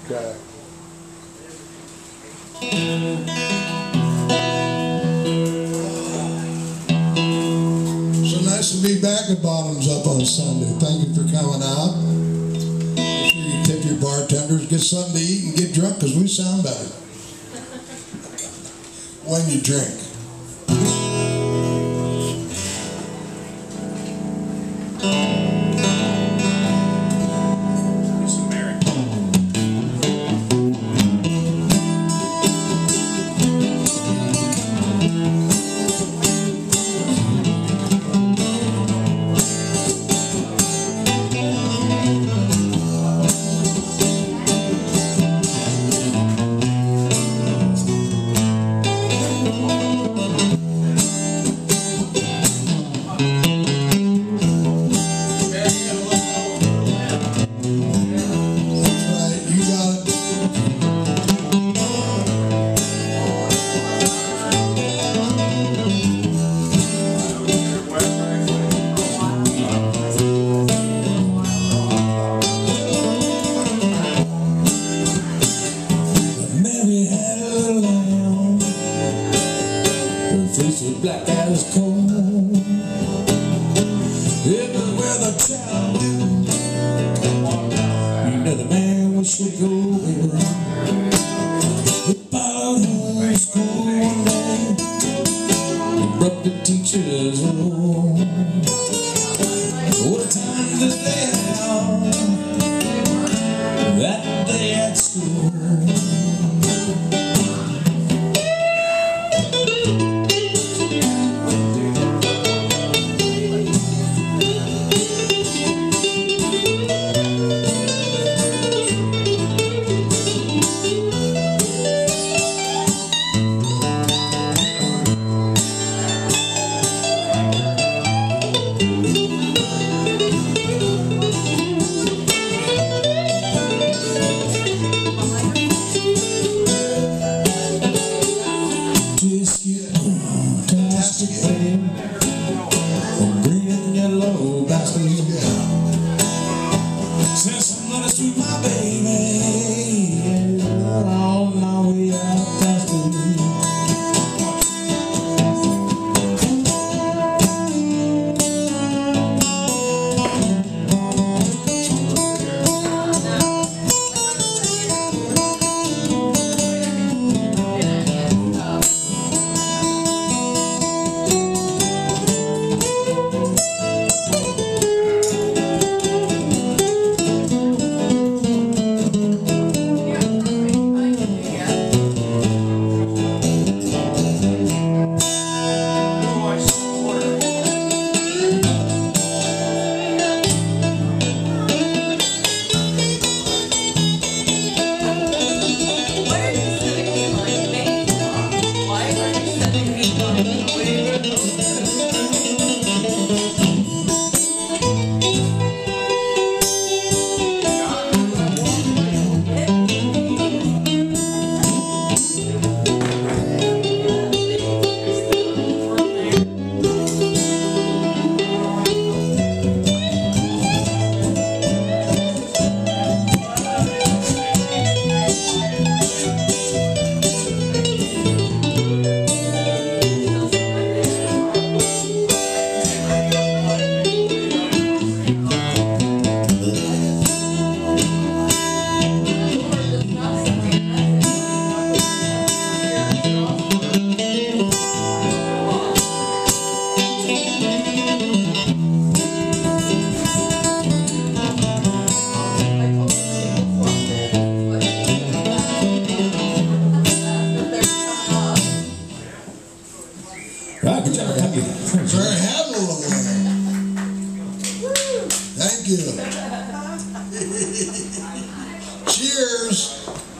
Okay. So nice to be back at Bottoms Up on Sunday. Thank you for coming out. Make sure you tip your bartenders, get something to eat, and get drunk because we sound better when you drink. Black as coal. Everywhere the child went, another man was should go. He followed home school one day and broke the teacher's rule. What time did they have that day at school? Green and yellow basket. Send some letters to my baby on my way out past the Good job, thank you. Very handle of one. Thank you. Cheers.